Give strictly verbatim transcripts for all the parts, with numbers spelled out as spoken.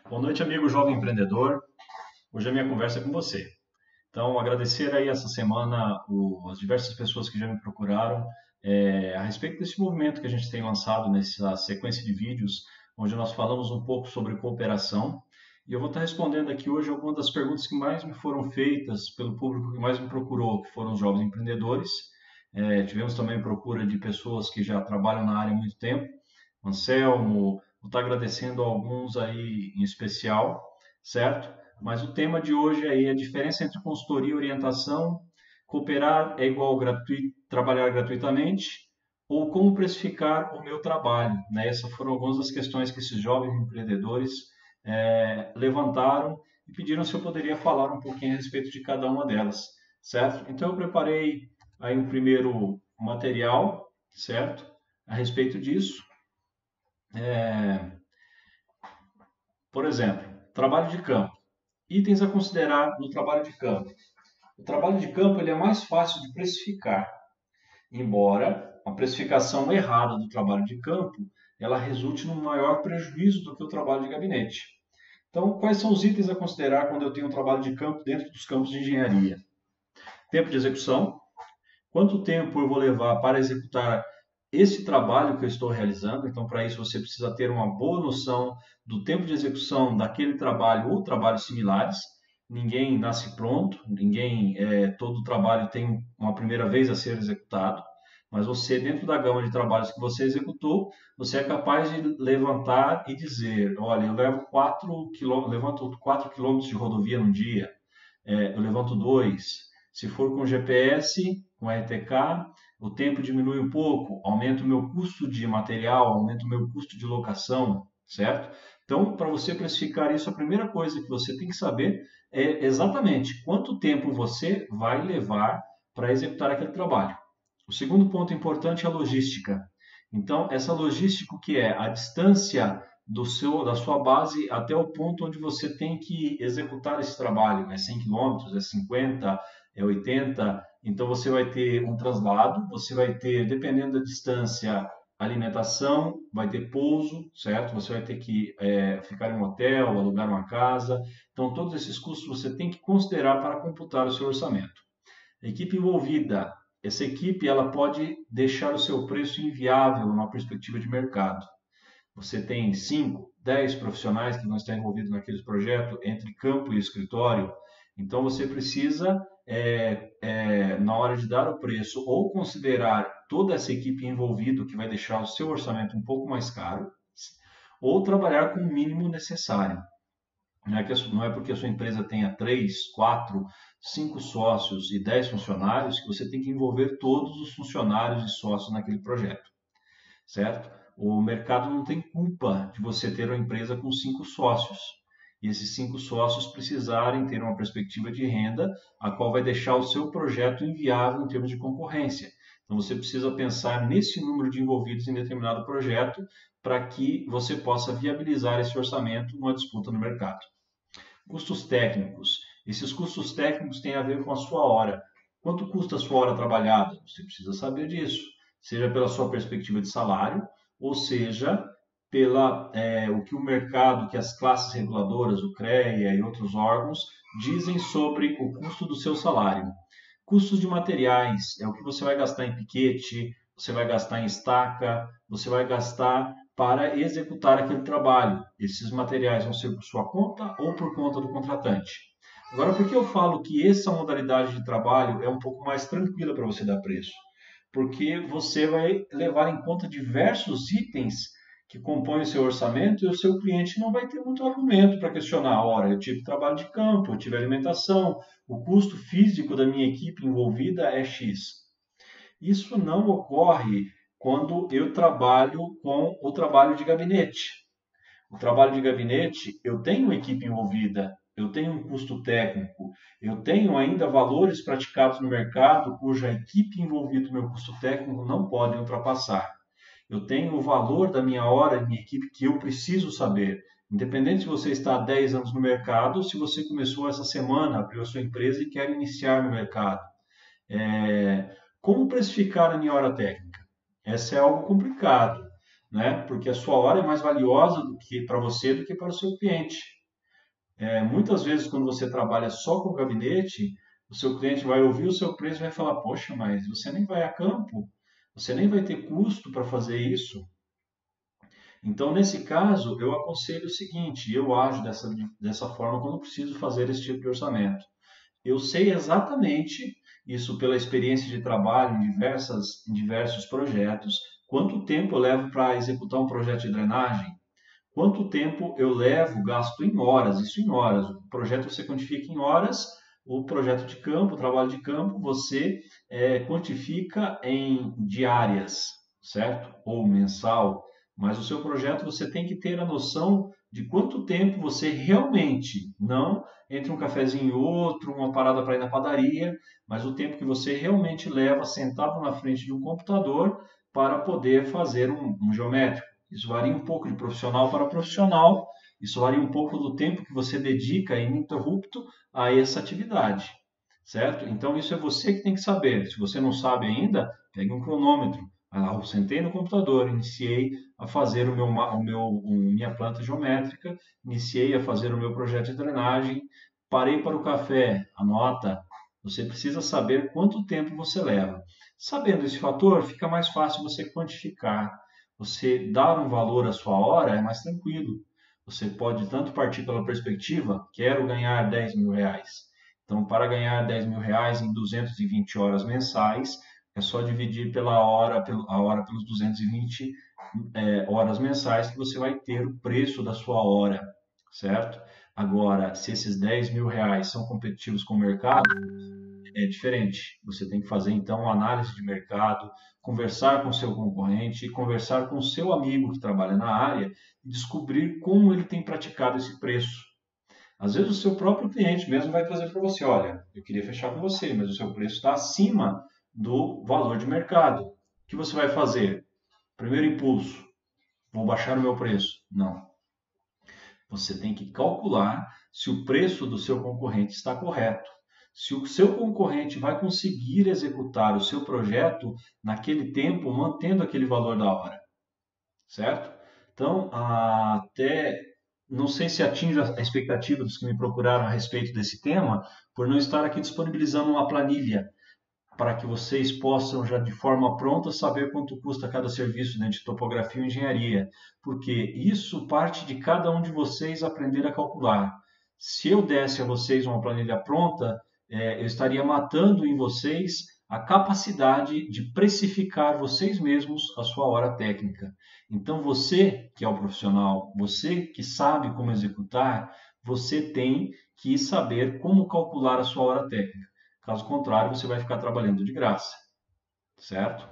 Boa noite, amigo jovem empreendedor. Hoje a minha conversa é com você. Então, agradecer aí essa semana o- as diversas pessoas que já me procuraram é, a respeito desse movimento que a gente tem lançado nessa sequência de vídeos, onde nós falamos um pouco sobre cooperação. E eu vou estar respondendo aqui hoje algumas das perguntas que mais me foram feitas pelo público que mais me procurou, que foram os jovens empreendedores. É, tivemos também procura de pessoas que já trabalham na área há muito tempo. Anselmo, vou estar agradecendo a alguns aí em especial, certo? Mas o tema de hoje aí é a diferença entre consultoria e orientação, cooperar é igual gratuito, trabalhar gratuitamente, ou como precificar o meu trabalho, né? Essas foram algumas das questões que esses jovens empreendedores eh, levantaram e pediram se eu poderia falar um pouquinho a respeito de cada uma delas, certo? Então eu preparei aí um primeiro material, certo? A respeito disso. Por exemplo, trabalho de campo. Itens a considerar no trabalho de campo. O trabalho de campo ele é mais fácil de precificar, embora a precificação errada do trabalho de campo ela resulte num maior prejuízo do que o trabalho de gabinete. Então, quais são os itens a considerar quando eu tenho um trabalho de campo dentro dos campos de engenharia? Tempo de execução. Quanto tempo eu vou levar para executar esse trabalho que eu estou realizando? Então, para isso, você precisa ter uma boa noção do tempo de execução daquele trabalho ou trabalhos similares. Ninguém nasce pronto, ninguém, é, todo trabalho tem uma primeira vez a ser executado, mas você, dentro da gama de trabalhos que você executou, você é capaz de levantar e dizer, olha, eu levo quatro quilômetros, levanto quatro quilômetros de rodovia no dia, é, eu levanto dois. Se for com G P S, com R T K, o tempo diminui um pouco, aumenta o meu custo de material, aumenta o meu custo de locação, certo? Então, para você precificar isso, a primeira coisa que você tem que saber é exatamente quanto tempo você vai levar para executar aquele trabalho. O segundo ponto importante é a logística. Então, essa logística que é a distância do seu, da sua base até o ponto onde você tem que executar esse trabalho. É cem quilômetros, é cinquenta, é oitenta. Então, você vai ter um translado, você vai ter, dependendo da distância, alimentação, vai ter pouso, certo? Você vai ter que é, ficar em um hotel, alugar uma casa. Então, todos esses custos você tem que considerar para computar o seu orçamento. Equipe envolvida. Essa equipe ela pode deixar o seu preço inviável numa perspectiva de mercado. Você tem cinco, dez profissionais que vão estar envolvidos naquele projeto entre campo e escritório. Então você precisa, é, é, na hora de dar o preço, ou considerar toda essa equipe envolvida, que vai deixar o seu orçamento um pouco mais caro, ou trabalhar com o mínimo necessário. Não é, que, não é porque a sua empresa tenha três, quatro, cinco sócios e dez funcionários que você tem que envolver todos os funcionários e sócios naquele projeto, certo? O mercado não tem culpa de você ter uma empresa com cinco sócios e esses cinco sócios precisarem ter uma perspectiva de renda a qual vai deixar o seu projeto inviável em termos de concorrência. Então você precisa pensar nesse número de envolvidos em determinado projeto para que você possa viabilizar esse orçamento numa disputa no mercado. Custos técnicos. Esses custos técnicos têm a ver com a sua hora. Quanto custa a sua hora trabalhada? Você precisa saber disso, seja pela sua perspectiva de salário, ou seja, pela é, o que o mercado, que as classes reguladoras, o CREA e outros órgãos, dizem sobre o custo do seu salário. Custos de materiais é o que você vai gastar em piquete, você vai gastar em estaca, você vai gastar para executar aquele trabalho. Esses materiais vão ser por sua conta ou por conta do contratante. Agora, por que eu falo que essa modalidade de trabalho é um pouco mais tranquila para você dar preço? Porque você vai levar em conta diversos itens que compõem o seu orçamento e o seu cliente não vai ter muito argumento para questionar. Ora, eu tive trabalho de campo, eu tive alimentação, o custo físico da minha equipe envolvida é X. Isso não ocorre quando eu trabalho com o trabalho de gabinete. O trabalho de gabinete, eu tenho uma equipe envolvida, eu tenho um custo técnico, eu tenho ainda valores praticados no mercado cuja equipe envolvida no meu custo técnico não pode ultrapassar. Eu tenho o valor da minha hora e minha equipe que eu preciso saber. Independente se você está há dez anos no mercado ou se você começou essa semana, abriu a sua empresa e quer iniciar no mercado. É, como precificar a minha hora técnica? Essa é algo complicado, né? Porque a sua hora é mais valiosa do que para você do que para o seu cliente. É, muitas vezes, quando você trabalha só com o gabinete, o seu cliente vai ouvir o seu preço e vai falar: poxa, mas você nem vai a campo, você nem vai ter custo para fazer isso. Então, nesse caso, eu aconselho o seguinte: eu ajo dessa, dessa forma quando preciso fazer esse tipo de orçamento. Eu sei exatamente, isso pela experiência de trabalho em, diversas, em diversos projetos, quanto tempo eu levo para executar um projeto de drenagem, quanto tempo eu levo, gasto em horas, isso em horas. O projeto você quantifica em horas, o projeto de campo, o trabalho de campo, você é, quantifica em diárias, certo? Ou mensal. Mas o seu projeto você tem que ter a noção de quanto tempo você realmente, não entre um cafezinho e outro, uma parada para ir na padaria, mas o tempo que você realmente leva sentado na frente de um computador para poder fazer um, um geométrico. Isso varia um pouco de profissional para profissional, isso varia um pouco do tempo que você dedica ininterrupto a essa atividade, certo? Então isso é você que tem que saber. Se você não sabe ainda, pegue um cronômetro. Vai lá, eu sentei no computador, iniciei a fazer o meu, o meu, o minha planta geométrica, iniciei a fazer o meu projeto de drenagem, parei para o café, anota. Você precisa saber quanto tempo você leva. Sabendo esse fator, fica mais fácil você quantificar. Você dar um valor à sua hora é mais tranquilo. Você pode tanto partir pela perspectiva, quero ganhar dez mil reais. Então, para ganhar dez mil reais em duzentas e vinte horas mensais, é só dividir pela hora, a hora pelos duzentas e vinte é, horas mensais que você vai ter o preço da sua hora, certo? Agora, se esses dez mil reais são competitivos com o mercado, é diferente. Você tem que fazer então uma análise de mercado, conversar com o seu concorrente, conversar com o seu amigo que trabalha na área e descobrir como ele tem praticado esse preço. Às vezes o seu próprio cliente mesmo vai trazer para você: olha, eu queria fechar com você, mas o seu preço está acima do valor de mercado. O que você vai fazer? Primeiro impulso: vou baixar o meu preço. Não. Você tem que calcular se o preço do seu concorrente está correto. Se o seu concorrente vai conseguir executar o seu projeto naquele tempo, mantendo aquele valor da hora, certo? Então, até não sei se atinge a expectativa dos que me procuraram a respeito desse tema, por não estar aqui disponibilizando uma planilha para que vocês possam já de forma pronta saber quanto custa cada serviço dentro de topografia e engenharia, porque isso parte de cada um de vocês aprender a calcular. Se eu desse a vocês uma planilha pronta, é, eu estaria matando em vocês a capacidade de precificar vocês mesmos a sua hora técnica. Então você, que é o profissional, você que sabe como executar, você tem que saber como calcular a sua hora técnica. Caso contrário, você vai ficar trabalhando de graça, certo?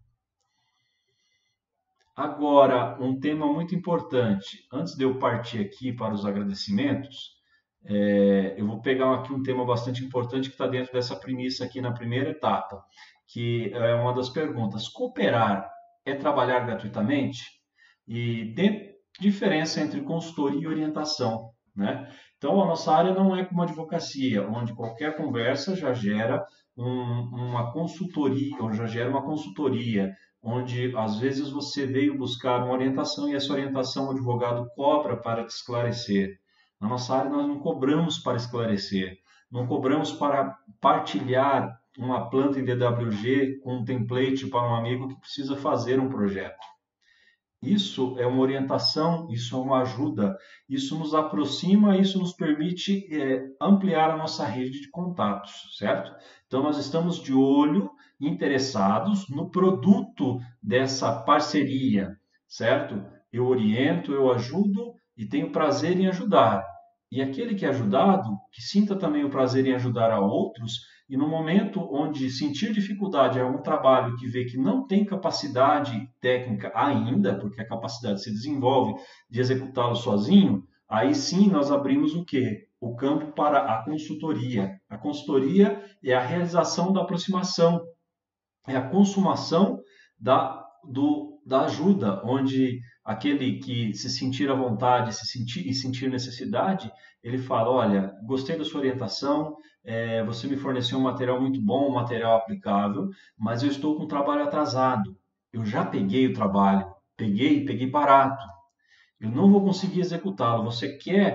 Agora, um tema muito importante. Antes de eu partir aqui para os agradecimentos, é, eu vou pegar aqui um tema bastante importante que está dentro dessa premissa aqui na primeira etapa, que é uma das perguntas. Cooperar é trabalhar gratuitamente? E tem diferença entre consultoria e orientação, né? Então, a nossa área não é como a advocacia, onde qualquer conversa já gera um, uma consultoria, ou já gera uma consultoria, onde às vezes você veio buscar uma orientação e essa orientação o advogado cobra para te esclarecer. Na nossa área, nós não cobramos para esclarecer, não cobramos para partilhar uma planta em D W G com um template para um amigo que precisa fazer um projeto. Isso é uma orientação, isso é uma ajuda, isso nos aproxima, isso nos permite é, ampliar a nossa rede de contatos, certo? Então, nós estamos de olho, interessados no produto dessa parceria, certo? Eu oriento, eu ajudo e tenho prazer em ajudar. E aquele que é ajudado, que sinta também o prazer em ajudar a outros, e no momento onde sentir dificuldade em algum trabalho que vê que não tem capacidade técnica ainda, porque a capacidade se desenvolve de executá-lo sozinho, aí sim nós abrimos o quê? O campo para a consultoria. A consultoria é a realização da aproximação, é a consumação da, do, da ajuda, onde aquele que se sentir à vontade se sentir, e sentir necessidade, ele fala: olha, gostei da sua orientação, é, você me forneceu um material muito bom, um material aplicável, mas eu estou com o trabalho atrasado. Eu já peguei o trabalho, peguei, peguei barato. Eu não vou conseguir executá-lo. Você quer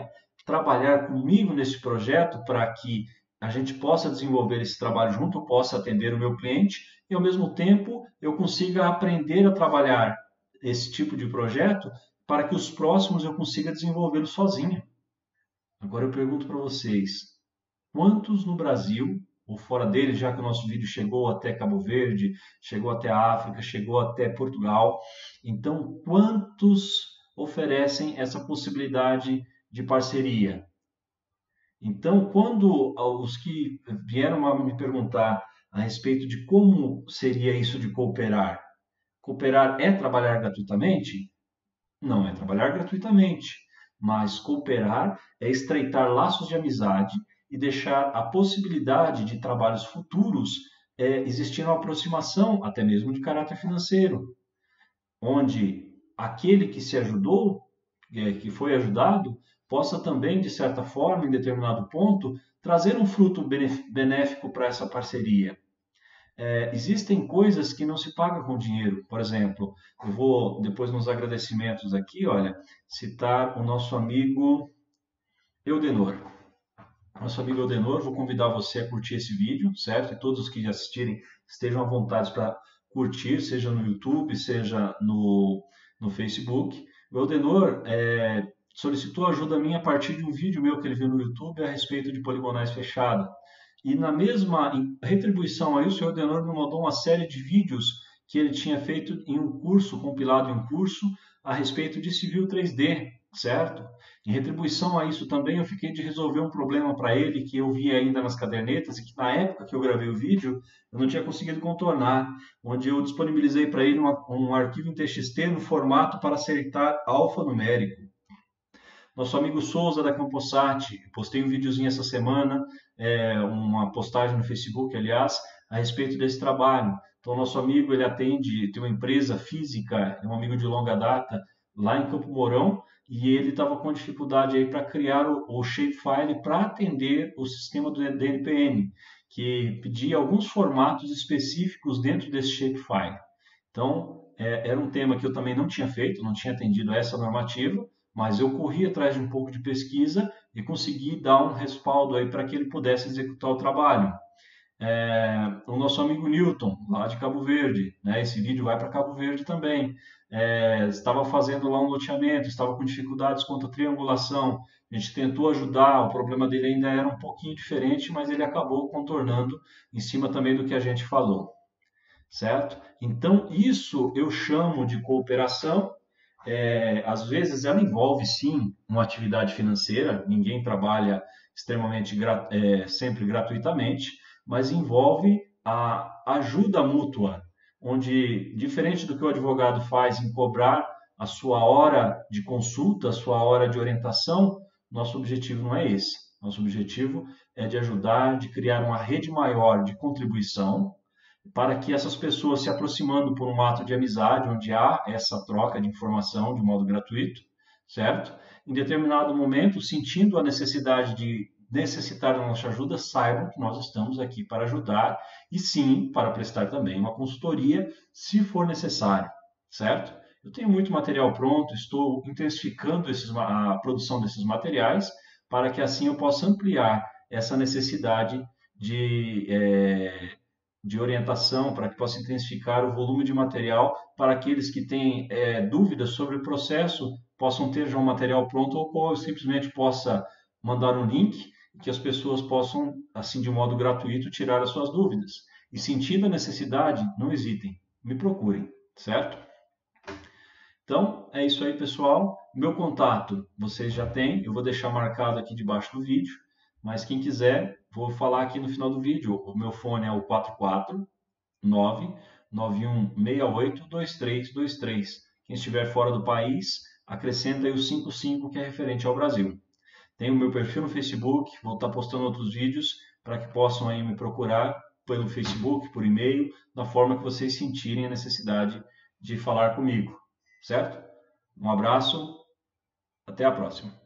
trabalhar comigo nesse projeto para que a gente possa desenvolver esse trabalho junto, eu possa atender o meu cliente e, ao mesmo tempo, eu consiga aprender a trabalhar esse tipo de projeto para que os próximos eu consiga desenvolvê-los sozinho. Agora eu pergunto para vocês, quantos no Brasil, ou fora dele, já que o nosso vídeo chegou até Cabo Verde, chegou até a África, chegou até Portugal, então quantos oferecem essa possibilidade de parceria? Então, quando os que vieram a me perguntar a respeito de como seria isso de cooperar, cooperar é trabalhar gratuitamente? Não é trabalhar gratuitamente, mas cooperar é estreitar laços de amizade e deixar a possibilidade de trabalhos futuros é, existir uma aproximação, até mesmo de caráter financeiro, onde aquele que se ajudou, é, que foi ajudado, possa também, de certa forma, em determinado ponto, trazer um fruto benéfico para essa parceria. É, existem coisas que não se pagam com dinheiro. Por exemplo, eu vou depois nos agradecimentos aqui, olha, citar o nosso amigo Eudenor. Nosso amigo Eudenor, vou convidar você a curtir esse vídeo, certo? E todos os que assistirem estejam à vontade para curtir, seja no YouTube, seja no, no Facebook. O Eudenor é, solicitou ajuda minha a partir de um vídeo meu que ele viu no YouTube a respeito de poligonais fechados. E na mesma retribuição a isso, o Eudenor me mandou uma série de vídeos que ele tinha feito em um curso, compilado em um curso, a respeito de civil três D, certo? Em retribuição a isso também, eu fiquei de resolver um problema para ele que eu vi ainda nas cadernetas e que na época que eu gravei o vídeo, eu não tinha conseguido contornar, onde eu disponibilizei para ele uma, um arquivo em T X T no formato para acertar alfanumérico. Nosso amigo Souza da Camposat, postei um videozinho essa semana, é, uma postagem no Facebook, aliás, a respeito desse trabalho. Então, nosso amigo, ele atende, tem uma empresa física, é um amigo de longa data, lá em Campo Mourão, e ele estava com dificuldade aí para criar o, o shapefile para atender o sistema do D N P N, que pedia alguns formatos específicos dentro desse shapefile. Então, é, era um tema que eu também não tinha feito, não tinha atendido a essa normativa, mas eu corri atrás de um pouco de pesquisa e consegui dar um respaldo aí para que ele pudesse executar o trabalho. É, o nosso amigo Newton, lá de Cabo Verde, né, esse vídeo vai para Cabo Verde também, é, estava fazendo lá um loteamento, estava com dificuldades quanto à triangulação, a gente tentou ajudar, o problema dele ainda era um pouquinho diferente, mas ele acabou contornando em cima também do que a gente falou, certo? Então, isso eu chamo de cooperação. É, às vezes ela envolve sim uma atividade financeira, ninguém trabalha extremamente é, sempre gratuitamente, mas envolve a ajuda mútua, onde, diferente do que o advogado faz em cobrar a sua hora de consulta, a sua hora de orientação, nosso objetivo não é esse. Nosso objetivo é de ajudar, de criar uma rede maior de contribuição, para que essas pessoas se aproximando por um ato de amizade, onde há essa troca de informação de modo gratuito, certo? Em determinado momento, sentindo a necessidade de necessitar da nossa ajuda, saibam que nós estamos aqui para ajudar e sim, para prestar também uma consultoria, se for necessário, certo? Eu tenho muito material pronto, estou intensificando esses, a produção desses materiais para que assim eu possa ampliar essa necessidade de... É, de orientação, para que possa intensificar o volume de material, para aqueles que têm é, dúvidas sobre o processo, possam ter já um material pronto, ou qual eu simplesmente possa mandar um link, que as pessoas possam, assim, de modo gratuito, tirar as suas dúvidas. E sentindo a necessidade, não hesitem, me procurem, certo? Então, é isso aí, pessoal. Meu contato vocês já têm, eu vou deixar marcado aqui debaixo do vídeo, mas quem quiser, vou falar aqui no final do vídeo. O meu fone é o quatro quatro nove nove um seis oito dois três dois três. Quem estiver fora do país, acrescenta aí o cinco cinco, que é referente ao Brasil. Tem o meu perfil no Facebook, vou estar postando outros vídeos para que possam aí me procurar pelo Facebook, por e-mail, da forma que vocês sentirem a necessidade de falar comigo, certo? Um abraço, até a próxima.